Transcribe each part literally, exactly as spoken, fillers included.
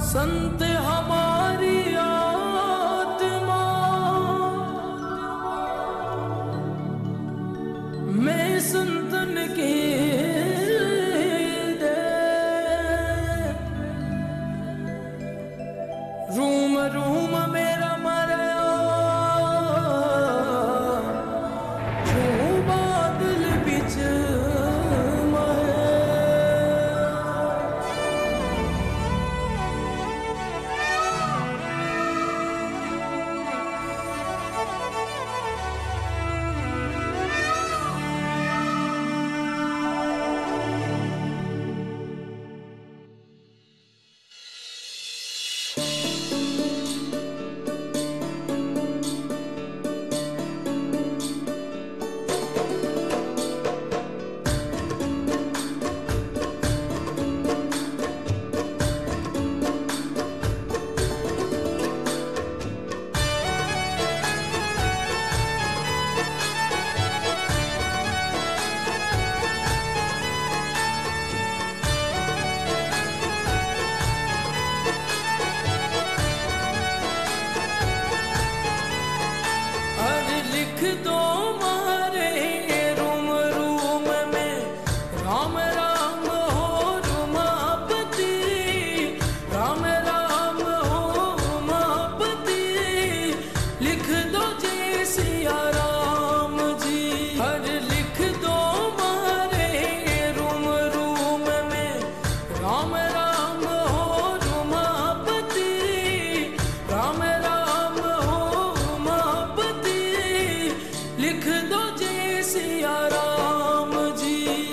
संत हमारी आत्मा मैं संतन की दे रूम रूम मेरा मरया जो बादल बिच लिख दो मारे रूम रूम में राम राम हो रुमापति राम राम हो रुमापति लिख दो जय सिया राम जी हर लिख दो मारे रूम रूम में राम राम हो रुमापति राम राम हो रुमापति लिख दो जय सिया राम जी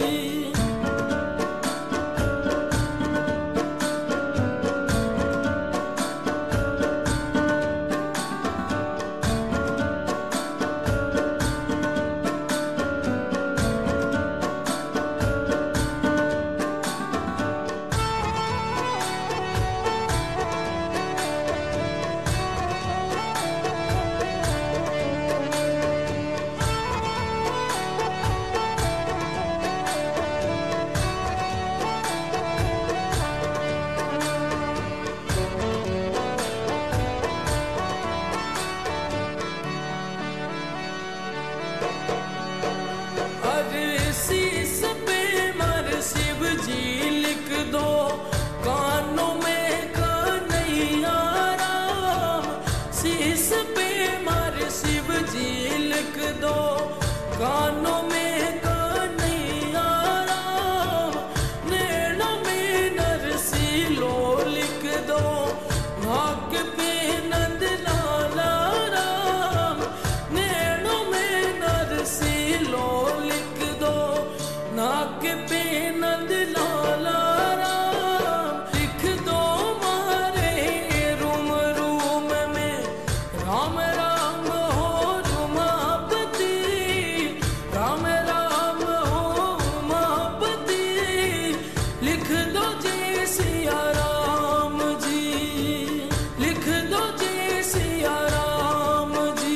शीस पे मर शिव जी लिख दो कानों में कन्हैया राम शीस पे मर शिव जी लिख दो कानों में कन्हैया राम नैनों में नरसिलो लिख दो नाक पे नंद लाला राम नैनों में नरसिलो नाक पे नंद लाला राम लिख दो मारे रूम रूम में राम राम हो रुमापति राम राम हो रुमापति लिख दो जय सिया राम जी लिख दो जय सिया राम जी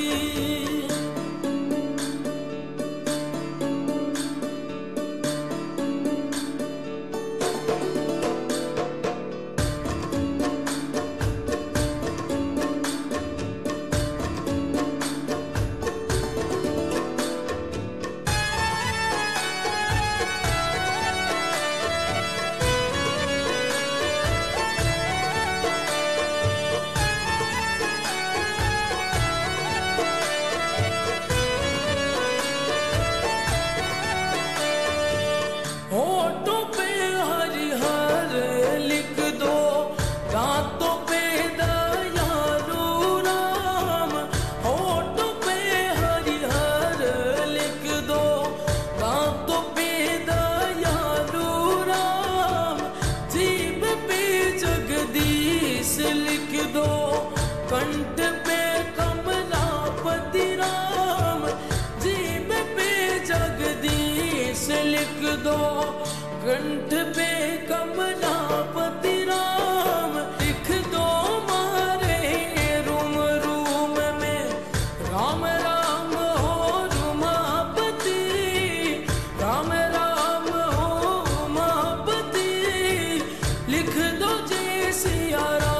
होठों पे हरिहर लिख दो दांतों पे दयालु राम होठों पे हरिहर लिख दो दांतों पे दयालु राम जीभ पे जगदीश लिख दो कंठ पे कमलापति राम जीभ पे जगदीश लिख दो कंठ पे कमलापति राम लिख दो मारे रूम रूम में राम राम हो रुमापति राम राम हो रुमापति लिख दो जय सिया राम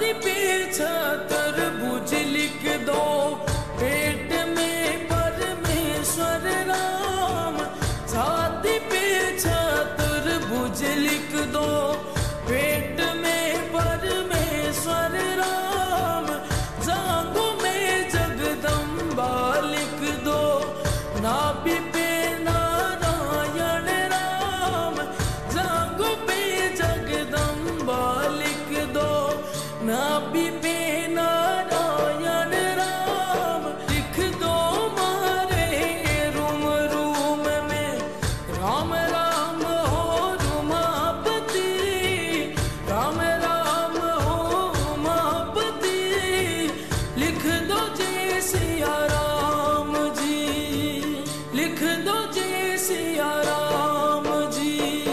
छाती पे तरबूज लिख दो, पेट में परमेश्वर राम। छाती पे तरबूज लिख दो, पेट में परमेश्वर राम। जांघों में जगदम्बा लिख दो, नाभि पे नारायण राम। जांघों पे जगदम्बा लिख दो, नाभि पे नारायण राम। लिख दो मारे रूम रूम में राम राम हो रुमापति, राम राम हो उमापति। लिख दो जय सिया राम जी, लिख दो जय सिया राम जी।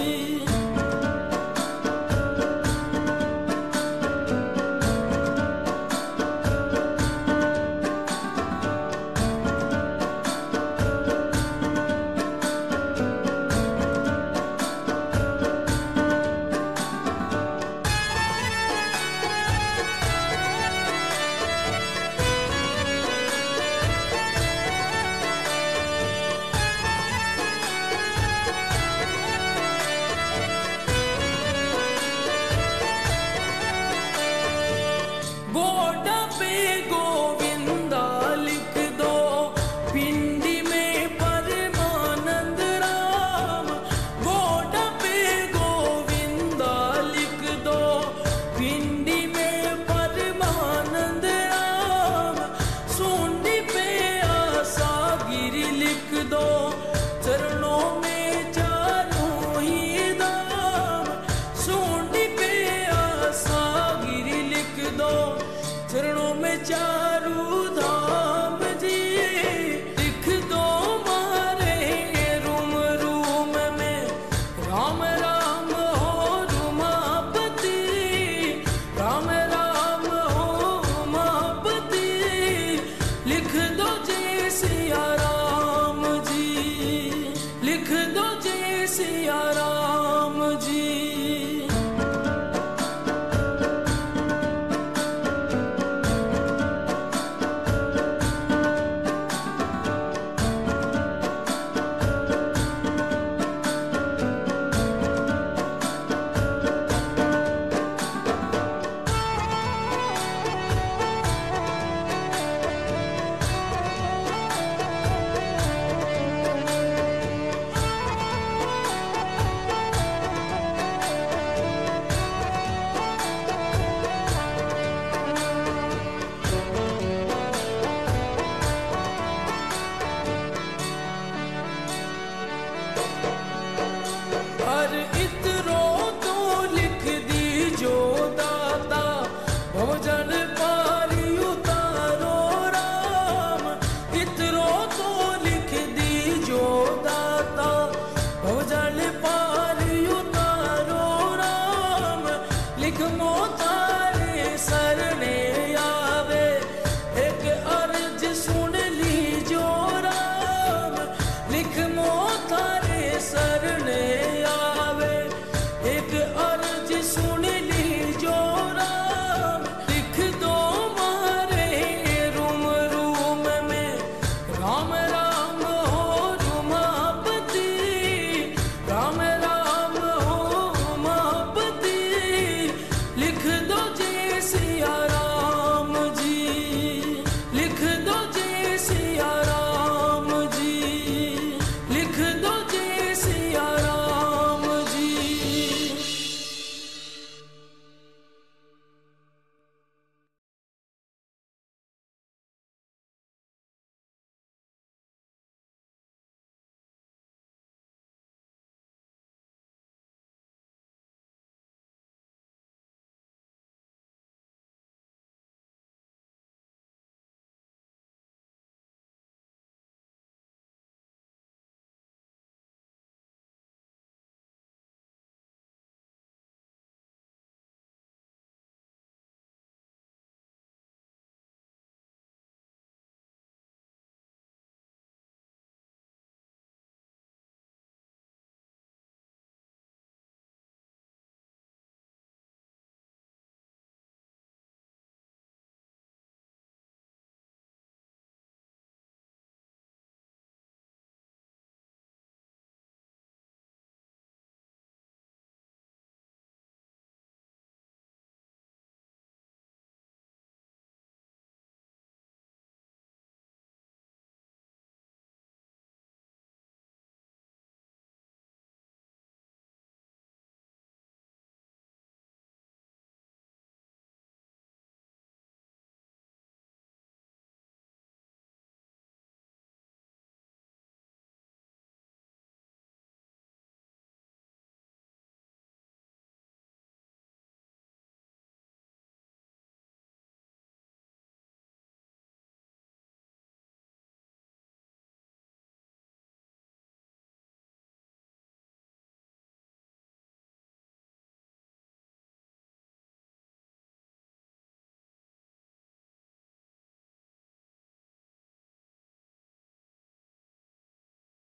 गोडा पे गोविंदा लिख दो, पिंडी में परमानंद राम। गोडा पे गोविंदा लिख दो, पिंडी में परमानंद राम। सूंडी पे आसा गिरी लिख दो,